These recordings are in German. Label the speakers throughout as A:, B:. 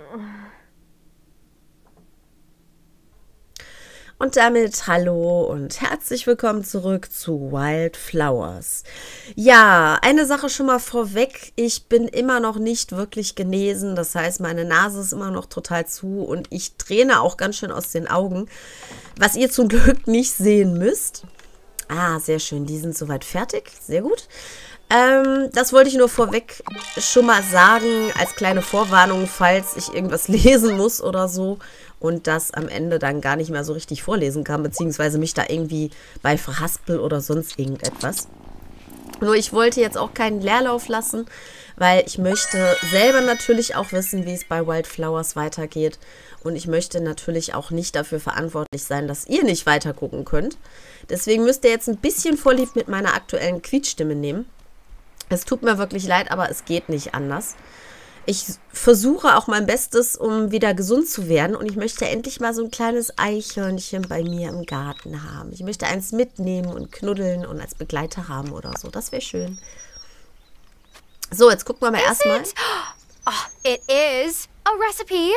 A: Und damit hallo und herzlich willkommen zurück zu Wildflowers. Ja, eine Sache schon mal vorweg. Ich bin immer noch nicht wirklich genesen. Das heißt, meine Nase ist immer noch total zu und ich träne auch ganz schön aus den Augen, was ihr zum Glück nicht sehen müsst. Ah, sehr schön. Die sind soweit fertig. Sehr gut. Das wollte ich nur vorweg schon mal sagen, als kleine Vorwarnung, falls ich irgendwas lesen muss oder so und das am Ende dann gar nicht mehr so richtig vorlesen kann, beziehungsweise mich da irgendwie bei verhaspel oder sonst irgendetwas. Nur ich wollte jetzt auch keinen Leerlauf lassen, weil ich möchte selber natürlich auch wissen, wie es bei Wildflowers weitergeht. Und ich möchte natürlich auch nicht dafür verantwortlich sein, dass ihr nicht weiter gucken könnt. Deswegen müsst ihr jetzt ein bisschen Vorlieb mit meiner aktuellen Quietschstimme nehmen. Es tut mir wirklich leid, aber es geht nicht anders. Ich versuche auch mein Bestes, um wieder gesund zu werden. Und ich möchte endlich mal so ein kleines Eichhörnchen bei mir im Garten haben. Ich möchte eins mitnehmen und knuddeln und als Begleiter haben oder so. Das wäre schön. So, jetzt gucken wir mal erstmal.
B: Oh, it is a recipe.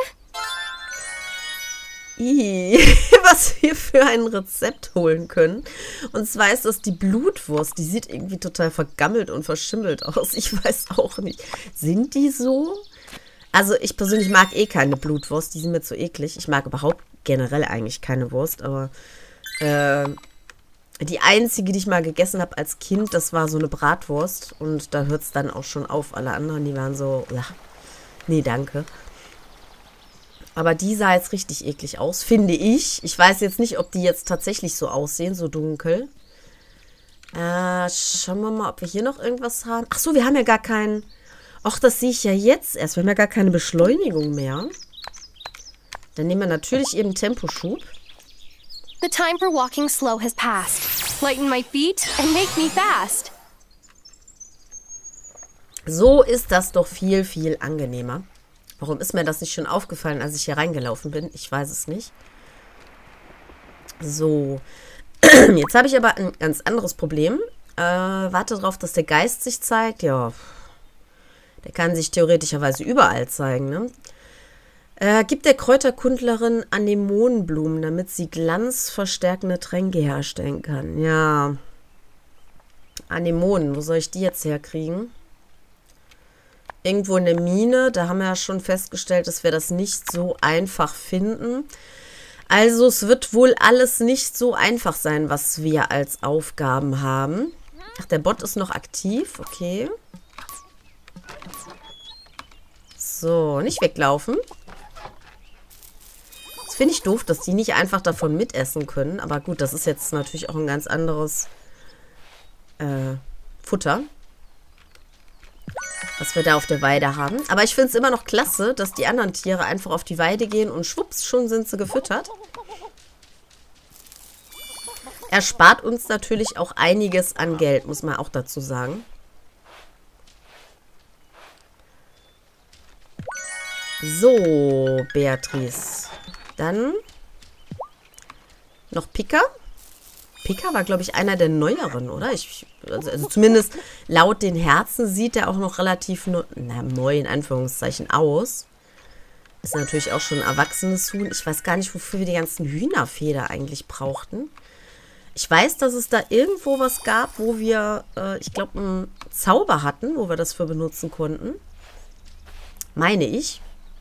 A: Was wir für ein Rezept holen können. Und zwar ist das die Blutwurst. Die sieht irgendwie total vergammelt und verschimmelt aus. Ich weiß auch nicht. Sind die so? Also ich persönlich mag eh keine Blutwurst. Die sind mir zu eklig. Ich mag überhaupt generell eigentlich keine Wurst. Aber die einzige, die ich mal gegessen habe als Kind, das war so eine Bratwurst. Und da hört es dann auch schon auf. Alle anderen, die waren so, ja, nee, danke. Aber die sah jetzt richtig eklig aus, finde ich. Ich weiß jetzt nicht, ob die jetzt tatsächlich so aussehen, so dunkel. Schauen wir mal, ob wir hier noch irgendwas haben. Ach so, wir haben ja gar keinen... Ach, das sehe ich ja jetzt erst. Wir haben ja gar keine Beschleunigung mehr. Dann nehmen wir natürlich eben Temposchub.
B: The time for walking slow has passed. Lighten my feet and make me fast.
A: So ist das doch viel, viel angenehmer. Warum ist mir das nicht schon aufgefallen, als ich hier reingelaufen bin? Ich weiß es nicht. So. Jetzt habe ich aber ein ganz anderes Problem. Warte darauf, dass der Geist sich zeigt. Ja. Der kann sich theoretischerweise überall zeigen, ne? Gibt der Kräuterkundlerin Anemonenblumen, damit sie glanzverstärkende Tränke herstellen kann. Ja. Anemonen, wo soll ich die jetzt herkriegen? Irgendwo in der Mine, da haben wir ja schon festgestellt, dass wir das nicht so einfach finden. Also es wird wohl alles nicht so einfach sein, was wir als Aufgaben haben. Ach, der Bot ist noch aktiv, okay. So, nicht weglaufen. Das finde ich doof, dass die nicht einfach davon mitessen können. Aber gut, das ist jetzt natürlich auch ein ganz anderes Futter, was wir da auf der Weide haben. Aber ich finde es immer noch klasse, dass die anderen Tiere einfach auf die Weide gehen und schwupps, schon sind sie gefüttert. Erspart uns natürlich auch einiges an Geld, muss man auch dazu sagen. So, Beatrice. Dann noch Pika. Pika war, glaube ich, einer der neueren, oder? Also zumindest laut den Herzen sieht er auch noch relativ neu in Anführungszeichen aus. Ist natürlich auch schon ein erwachsenes Huhn. Ich weiß gar nicht, wofür wir die ganzen Hühnerfeder eigentlich brauchten. Ich weiß, dass es da irgendwo was gab, wo wir, ich glaube, einen Zauber hatten, wo wir das für benutzen konnten. Meine ich.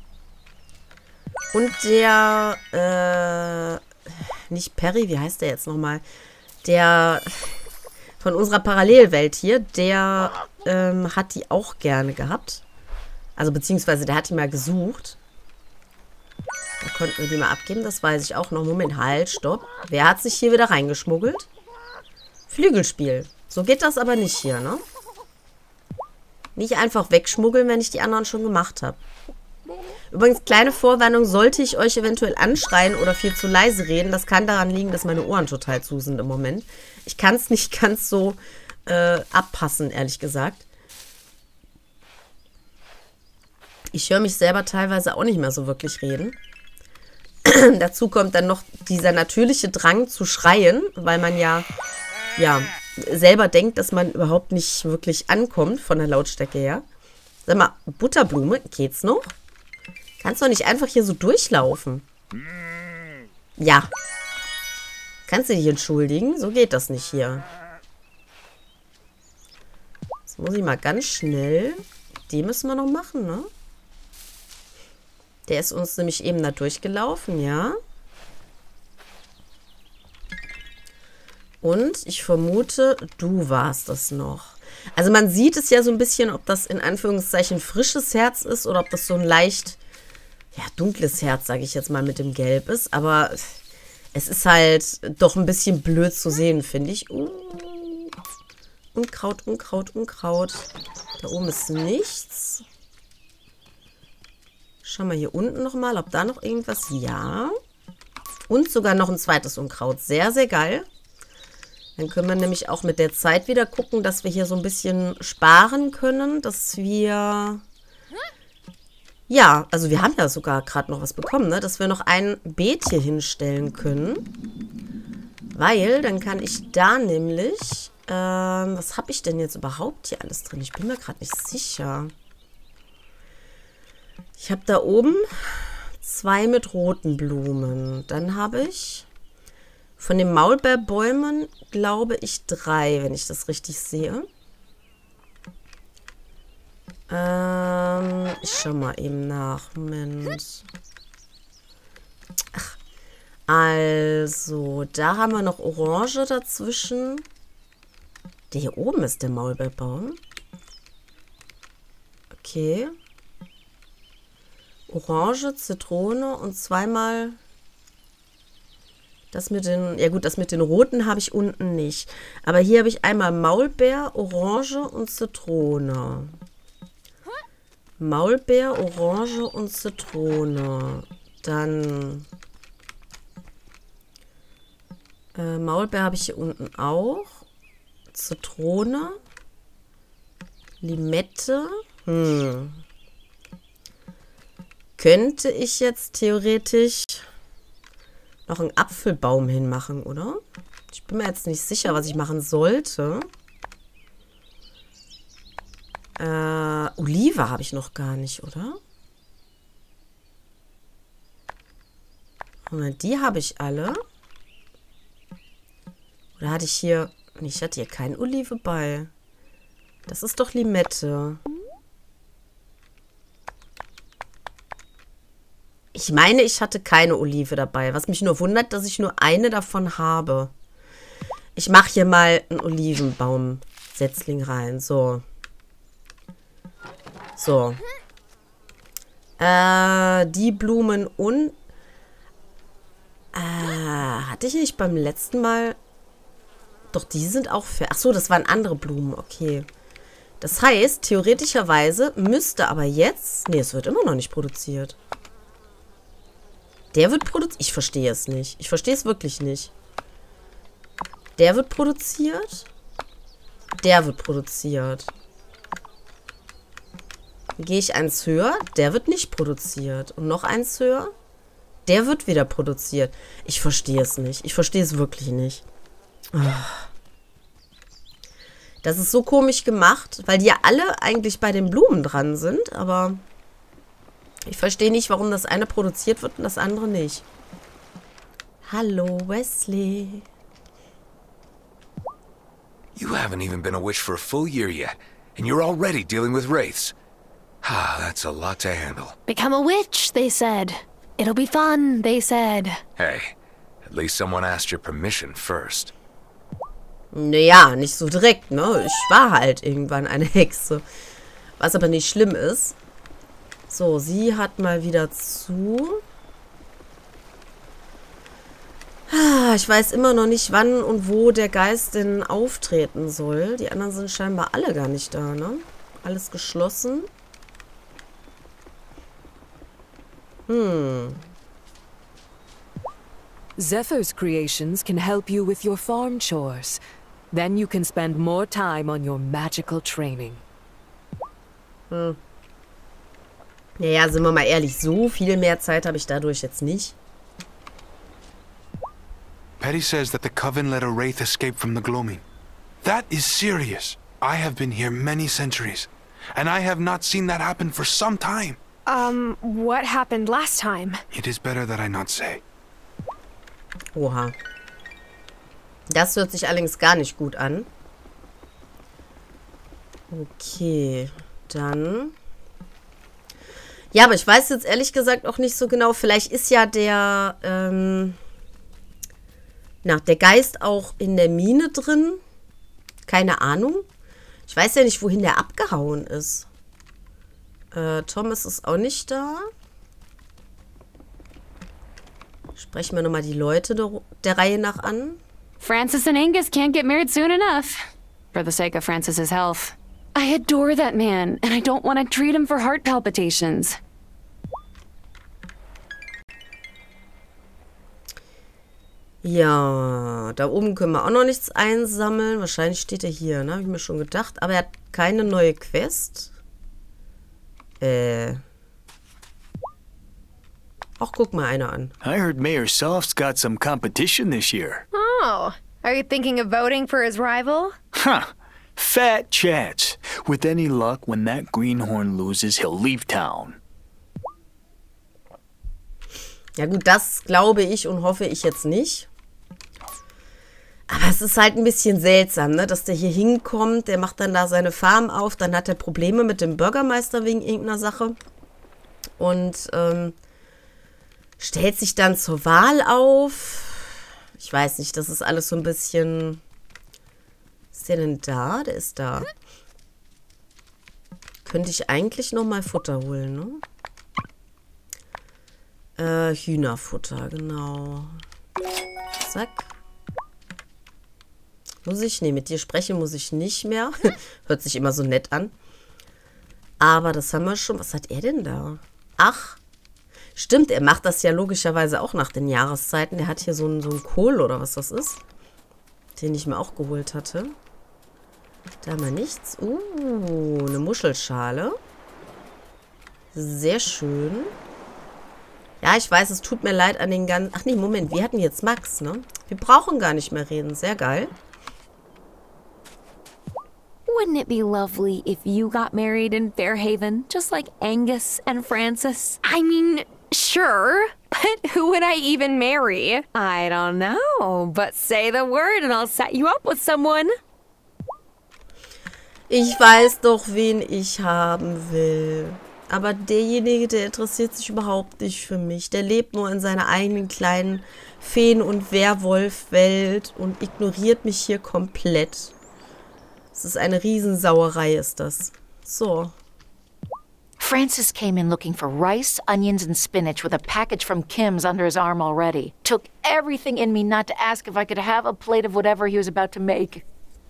A: Und der, nicht Perry, wie heißt der jetzt nochmal? Der von unserer Parallelwelt hier, der hat die auch gerne gehabt. Also beziehungsweise der hat die mal gesucht. Da konnten wir die mal abgeben, das weiß ich auch noch. Moment, halt, stopp. Wer hat sich hier wieder reingeschmuggelt? Flügelspiel. So geht das aber nicht hier, ne? Nicht einfach wegschmuggeln, wenn ich die anderen schon gemacht habe. Übrigens, kleine Vorwarnung, sollte ich euch eventuell anschreien oder viel zu leise reden, das kann daran liegen, dass meine Ohren total zu sind im Moment. Ich kann es nicht ganz so abpassen, ehrlich gesagt. Ich höre mich selber teilweise auch nicht mehr so wirklich reden. Dazu kommt dann noch dieser natürliche Drang zu schreien, weil man ja selber denkt, dass man überhaupt nicht wirklich ankommt von der Lautstärke her. Sag mal, Butterblume, geht's noch? Kannst doch nicht einfach hier so durchlaufen. Ja. Kannst du dich entschuldigen? So geht das nicht hier. Jetzt muss ich mal ganz schnell... Die müssen wir noch machen, ne? Der ist uns nämlich eben da durchgelaufen, ja. Und ich vermute, du warst das noch. Also man sieht es ja so ein bisschen, ob das in Anführungszeichen frisches Herz ist oder ob das so ein leicht, ja, dunkles Herz, sage ich jetzt mal, mit dem Gelb ist. Aber es ist halt doch ein bisschen blöd zu sehen, finde ich. Unkraut, Unkraut, Unkraut. Da oben ist nichts. Schauen wir hier unten nochmal, ob da noch irgendwas... Ja. Und sogar noch ein zweites Unkraut. Sehr, sehr geil. Dann können wir nämlich auch mit der Zeit wieder gucken, dass wir hier so ein bisschen sparen können. Dass wir... Ja, also wir haben ja sogar gerade noch was bekommen, ne? Dass wir noch ein Beet hier hinstellen können. Weil, dann kann ich da nämlich... was habe ich denn jetzt überhaupt hier alles drin? Ich bin mir gerade nicht sicher. Ich habe da oben 2 mit roten Blumen. Dann habe ich von den Maulbeerbäumen, glaube ich, 3, wenn ich das richtig sehe. Ich schau mal eben nach. Moment. Ach, also, da haben wir noch Orange dazwischen. Der hier oben ist der Maulbeerbaum. Okay. Orange, Zitrone und zweimal das mit den... Ja gut, das mit den roten habe ich unten nicht. Aber hier habe ich einmal Maulbeer, Orange und Zitrone. Maulbeer, Orange und Zitrone. Dann... Maulbeer habe ich hier unten auch. Zitrone. Limette. Könnte ich jetzt theoretisch noch einen Apfelbaum hinmachen, oder? Ich bin mir jetzt nicht sicher, was ich machen sollte. Olive habe ich noch gar nicht, oder? Moment, die habe ich alle. Oder hatte ich hier... Ich hatte hier kein Olive bei. Das ist doch Limette. Ich meine, ich hatte keine Olive dabei. Was mich nur wundert, dass ich nur eine davon habe. Ich mache hier mal einen Olivenbaumsetzling rein. So. So. Die Blumen und... hatte ich nicht beim letzten Mal... Doch, die sind auch für... Achso, das waren andere Blumen. Okay. Das heißt, theoretischerweise müsste aber jetzt... Nee, es wird immer noch nicht produziert. Der wird produziert... Ich verstehe es nicht. Ich verstehe es wirklich nicht. Der wird produziert. Der wird produziert. Dann gehe ich eins höher. Der wird nicht produziert. Und noch eins höher. Der wird wieder produziert. Ich verstehe es nicht. Ich verstehe es wirklich nicht. Das ist so komisch gemacht, weil die ja alle eigentlich bei den Blumen dran sind, aber ich verstehe nicht, warum das eine produziert wird und das andere nicht. Hallo, Wesley.
C: You haven't even been a witch for a full year yet, and you're already dealing with wraiths. Ah, that's a lot to handle.
B: Become a witch, they said. It'll be fun, they said.
C: Hey, at least someone asked your permission first.
A: Naja, nicht so direkt, ne? Ich war halt irgendwann eine Hexe. Was aber nicht schlimm ist. So, sie hat mal wieder zu. Ich weiß immer noch nicht, wann und wo der Geist denn auftreten soll. Die anderen sind scheinbar alle gar nicht da, ne? Alles geschlossen.
D: Zephyr's creations can help you with your farm chores. Then you can spend more time on your magical training.
A: Naja, sind wir mal ehrlich, so viel mehr Zeit habe ich dadurch jetzt nicht.
E: Petty says that the Coven let a wraith escape from the gloaming. That is serious. I have been here many centuries, and I have not seen that happen for some time.
B: What happened last time?
E: It is better that I not say.
A: Oha. Das hört sich allerdings gar nicht gut an. Okay, dann... Ja, aber ich weiß jetzt ehrlich gesagt auch nicht so genau. Vielleicht ist ja der, der Geist auch in der Mine drin. Keine Ahnung. Ich weiß ja nicht, wohin der abgehauen ist. Thomas ist auch nicht da. Sprechen wir nochmal die Leute der Reihe nach an.
F: Francis and Angus can't get married soon enough. For the sake of Francis's health. I adore that man, and I don't want to treat him for heart palpitations.
A: Ja, da oben können wir auch noch nichts einsammeln. Wahrscheinlich steht er hier, ne? Habe ich mir schon gedacht. Aber er hat keine neue Quest. Ach, guck mal einer an.
G: I heard Mayor Soft's got some competition this year.
B: Oh, are you thinking of voting for his rival?
G: Huh. Fat chance. With any luck, when that greenhorn loses, he'll leave town.
A: Ja gut, das glaube ich und hoffe ich jetzt nicht. Aber es ist halt ein bisschen seltsam, ne? Dass der hier hinkommt, der macht dann da seine Farm auf, dann hat er Probleme mit dem Bürgermeister wegen irgendeiner Sache. Und stellt sich dann zur Wahl auf. Ich weiß nicht, das ist alles so ein bisschen... Ist der denn da? Der ist da. Könnte ich eigentlich noch mal Futter holen, ne? Hühnerfutter, genau. Zack. Muss ich? Nee, mit dir sprechen muss ich nicht mehr. Hört sich immer so nett an. Aber das haben wir schon. Was hat er denn da? Ach, stimmt, er macht das ja logischerweise auch nach den Jahreszeiten. Der hat hier so einen Kohl oder was das ist. Den ich mir auch geholt hatte. Da haben wir nichts. Eine Muschelschale. Sehr schön. Ja, ich weiß, es tut mir leid an den ganzen... Ach nee, Moment, wir hatten jetzt Max, ne? Wir brauchen gar nicht mehr reden. Sehr geil.
F: Wouldn't it be lovely if you got married in Fairhaven, just like Angus and Francis?
B: I mean, sure, but who would I even marry?
F: I don't know, but say the word and I'll set you up with someone.
A: Ich weiß doch, wen ich haben will. Aber derjenige, der interessiert sich überhaupt nicht für mich. Der lebt nur in seiner eigenen kleinen Feen- und Werwolf-Welt und ignoriert mich hier komplett. Es ist eine Riesensauerei, ist das. So.
H: Francis came in looking for rice, onions, and spinach with a package from Kim's under his arm already. Took everything in me not to ask if I could have a plate of whatever he was about to make.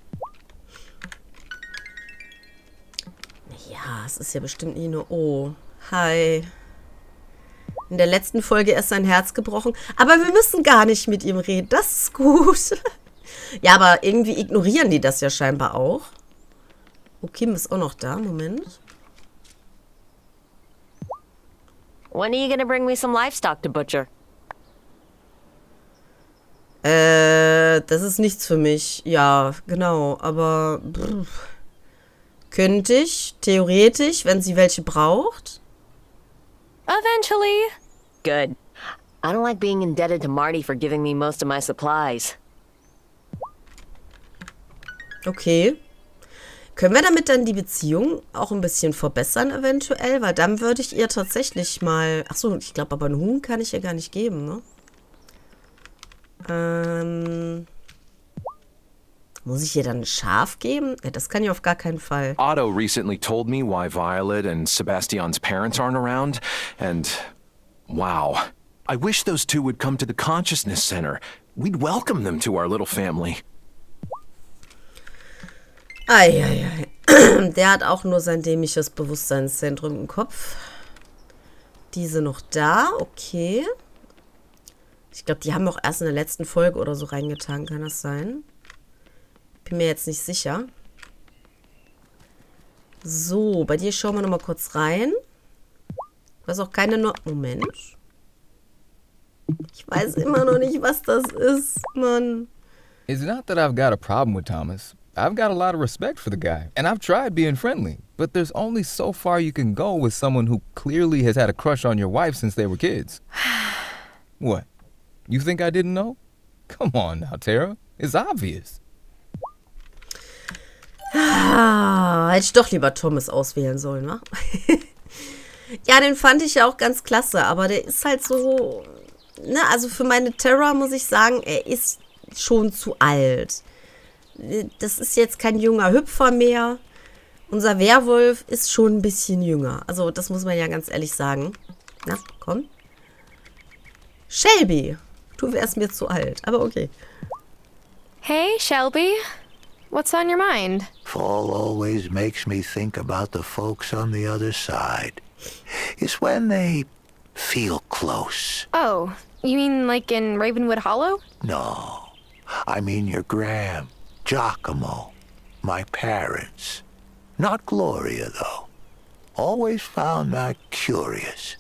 A: Ja, es ist ja bestimmt nie nur... Oh, hi. In der letzten Folge ist sein Herz gebrochen. Aber wir müssen gar nicht mit ihm reden. Das ist gut. Ja, aber irgendwie ignorieren die das ja scheinbar auch. Oh, Kim ist auch noch da. Moment.
H: When are you gonna bring me some livestock to butcher?
A: Das ist nichts für mich. Ja, genau. Aber... Könnte ich, theoretisch, wenn sie welche braucht.
B: Eventually.
H: Good. I don't like being indebted to Marty for giving me most of my supplies.
A: Okay. Können wir damit dann die Beziehung auch ein bisschen verbessern eventuell? Weil dann würde ich ihr tatsächlich mal... Achso, ich glaube, aber einen Huhn kann ich ihr gar nicht geben, ne? Muss ich ihr dann ein Schaf geben? Ja, das kann ich auf gar keinen Fall.
C: Otto recently told me why Violet and Sebastian's parents aren't around, and wow. I wish those two would come to the Consciousness Center. We'd welcome them to our little family.
A: Eieiei. Der hat auch nur sein dämliches Bewusstseinszentrum im Kopf. Diese noch da, okay. Ich glaube, die haben auch erst in der letzten Folge oder so reingetan, kann das sein? Bin mir jetzt nicht sicher. So, bei dir schauen wir nochmal kurz rein. Du hast auch keine... Moment. Ich weiß immer noch nicht, was das ist, Mann.
I: It's not that I've got a problem with Thomas. I've got a lot of respect for the guy, and I've tried being friendly, but there's only so far you can go with someone who clearly has had a crush on your wife since they were kids. What? You think I didn't know? Come on now, Tara. It's obvious.
A: Hätte ich doch lieber Thomas auswählen sollen, wa? Ja, den fand ich ja auch ganz klasse, aber der ist halt so, ne, also für meine Tara muss ich sagen, er ist schon zu alt. Das ist jetzt kein junger Hüpfer mehr. Unser Werwolf ist schon ein bisschen jünger. Also das muss man ja ganz ehrlich sagen. Na, komm. Shelby, du wärst mir zu alt, aber okay.
B: Hey, Shelby. What's on your mind?
J: Fall always makes me think about the folks on the other side. It's when they feel close.
B: Oh, you mean like in Ravenwood Hollow?
J: No, I mean your Graham, Giacomo, my parents. Not Gloria, though. Always found that curious.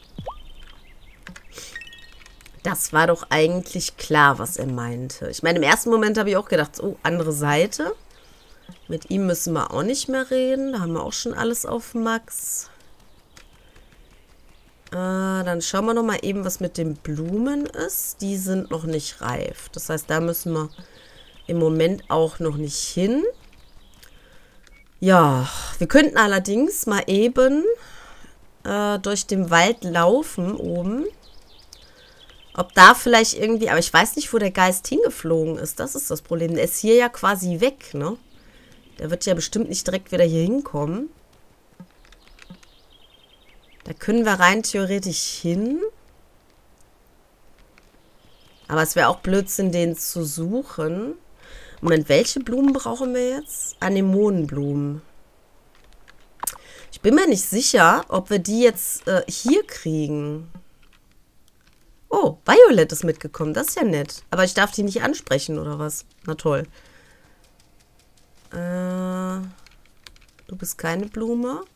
A: Das war doch eigentlich klar, was er meinte. Ich meine, im ersten Moment habe ich auch gedacht, oh, andere Seite. Mit ihm müssen wir auch nicht mehr reden. Da haben wir auch schon alles auf Max. Dann schauen wir noch mal eben, was mit den Blumen ist. Die sind noch nicht reif. Das heißt, da müssen wir im Moment auch noch nicht hin. Ja, wir könnten allerdings mal eben durch den Wald laufen oben. Ob da vielleicht irgendwie, aber ich weiß nicht, wo der Geist hingeflogen ist. Das ist das Problem. Der ist hier ja quasi weg, ne? Der wird ja bestimmt nicht direkt wieder hier hinkommen. Da können wir rein theoretisch hin. Aber es wäre auch Blödsinn, den zu suchen. Moment, welche Blumen brauchen wir jetzt? Anemonenblumen. Ich bin mir nicht sicher, ob wir die jetzt hier kriegen. Oh, Violet ist mitgekommen. Das ist ja nett. Aber ich darf die nicht ansprechen, oder was? Na toll. Du bist keine Blume.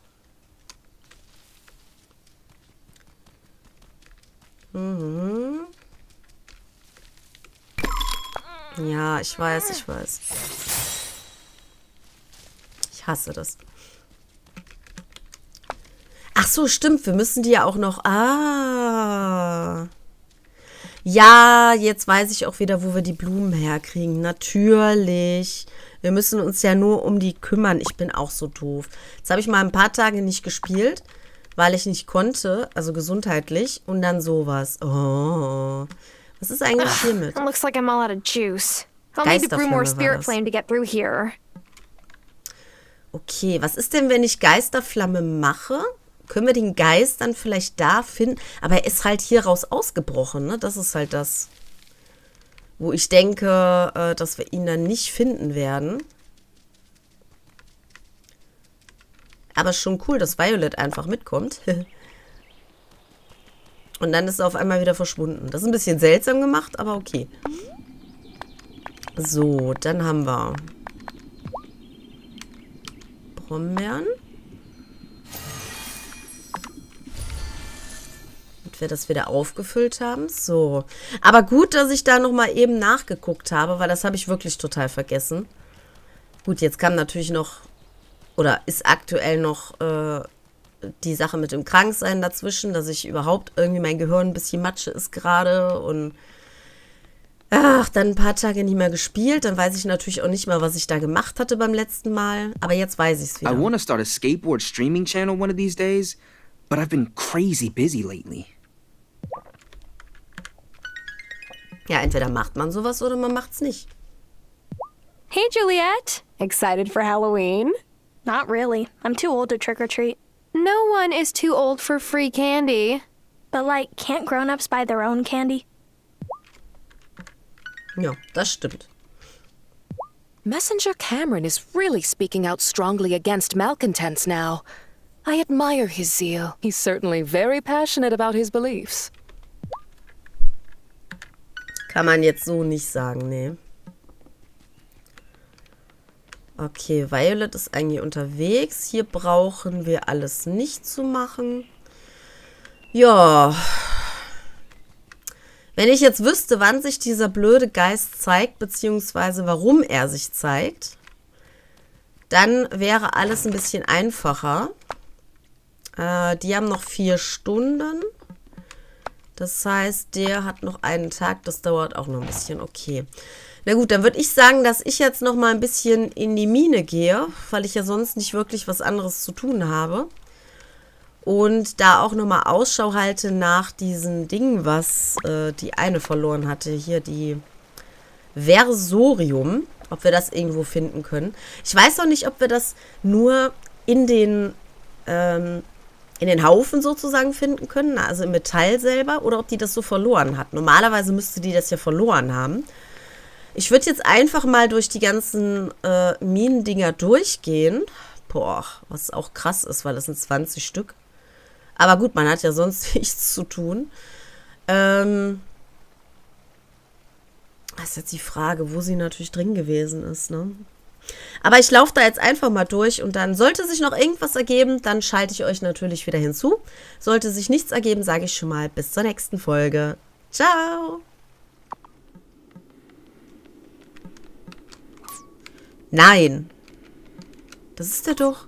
A: Mhm. Ja, ich weiß, ich weiß. Ich hasse das. Ach so, stimmt. Wir müssen die ja auch noch... Ah... Ja, jetzt weiß ich auch wieder, wo wir die Blumen herkriegen. Natürlich. Wir müssen uns ja nur um die kümmern. Ich bin auch so doof. Jetzt habe ich mal ein paar Tage nicht gespielt, weil ich nicht konnte, also gesundheitlich. Und dann sowas. Oh. Was ist eigentlich hiermit?
B: It looks like I'm all out of juice. I'll need to brew more Spirit Flame to get through here.
A: Okay, was ist denn, wenn ich Geisterflamme mache? Können wir den Geist dann vielleicht da finden? Aber er ist halt hier raus ausgebrochen, ne? Das ist halt das, wo ich denke, dass wir ihn dann nicht finden werden. Aber schon cool, dass Violet einfach mitkommt. Und dann ist er auf einmal wieder verschwunden. Das ist ein bisschen seltsam gemacht, aber okay. So, dann haben wir Brombeeren. Wir das wieder aufgefüllt haben. So. Aber gut, dass ich da nochmal eben nachgeguckt habe, weil das habe ich wirklich total vergessen. Gut, jetzt kam natürlich noch, oder ist aktuell noch die Sache mit dem Kranksein dazwischen, dass ich überhaupt irgendwie mein Gehirn ein bisschen Matsche ist gerade und ach, dann ein paar Tage nicht mehr gespielt. Dann weiß ich natürlich auch nicht mehr, was ich da gemacht hatte beim letzten Mal. Aber jetzt weiß ich es wieder.
K: I want to start a skateboard streaming channel one of these days, but I've been crazy busy lately.
A: Ja, entweder macht man sowas oder man macht's nicht.
B: Hey, Juliet.
L: Excited for Halloween?
B: Not really. I'm too old to trick-or-treat. No one is too old for free candy.
L: But, like, can't grown-ups buy their own candy?
A: Ja, das stimmt.
D: Messenger Cameron is really speaking out strongly against malcontents now. I admire his zeal. He's certainly very passionate about his beliefs.
A: Kann man jetzt so nicht sagen, nee. Okay, Violet ist eigentlich unterwegs. Hier brauchen wir alles nicht zu machen. Ja. Wenn ich jetzt wüsste, wann sich dieser blöde Geist zeigt, beziehungsweise warum er sich zeigt, Dann wäre alles ein bisschen einfacher. Die haben noch 4 Stunden. Das heißt, der hat noch einen Tag. Das dauert auch noch ein bisschen. Okay. Na gut, dann würde ich sagen, dass ich jetzt noch mal ein bisschen in die Mine gehe, weil ich ja sonst nicht wirklich was anderes zu tun habe. Und da auch noch mal Ausschau halte nach diesen Dingen, was die eine verloren hatte. Hier die Versorium. Ob wir das irgendwo finden können. Ich weiß noch nicht, ob wir das nur in den Haufen sozusagen finden können, also im Metall selber, oder ob die das so verloren hat. Normalerweise müsste die das ja verloren haben. Ich würde jetzt einfach mal durch die ganzen Minendinger durchgehen. Boah, was auch krass ist, weil das sind 20 Stück. Aber gut, man hat ja sonst nichts zu tun. Das ist jetzt die Frage, wo sie natürlich drin gewesen ist, ne? Aber ich laufe da jetzt einfach mal durch und dann sollte sich noch irgendwas ergeben, dann schalte ich euch natürlich wieder hinzu. Sollte sich nichts ergeben, sage ich schon mal bis zur nächsten Folge. Ciao! Nein! Das ist der doch.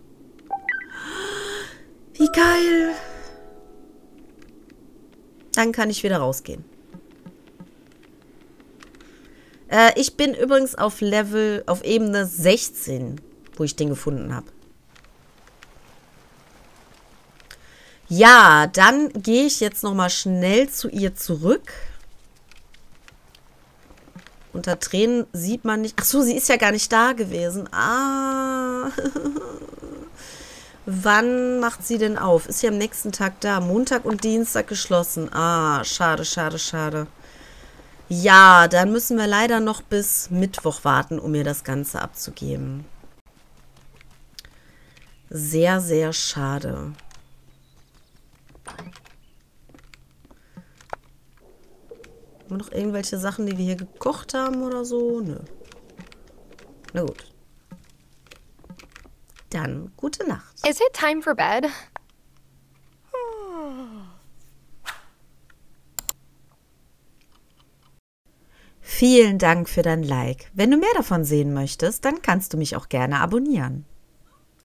A: Wie geil! Dann kann ich wieder rausgehen. Ich bin übrigens auf Ebene 16, wo ich den gefunden habe. Ja, dann gehe ich jetzt nochmal schnell zu ihr zurück. Unter Tränen sieht man nicht... Ach so, sie ist ja gar nicht da gewesen. Ah. Wann macht sie denn auf? Ist sie am nächsten Tag da? Montag und Dienstag geschlossen. Ah, schade, schade, schade. Ja, dann müssen wir leider noch bis Mittwoch warten, um mir das Ganze abzugeben. Sehr, sehr schade. Haben wir noch irgendwelche Sachen, die wir hier gekocht haben oder so? Nö. Na gut. Dann gute Nacht.
B: Is it time for bed?
A: Vielen Dank für dein Like. Wenn du mehr davon sehen möchtest, dann kannst du mich auch gerne abonnieren.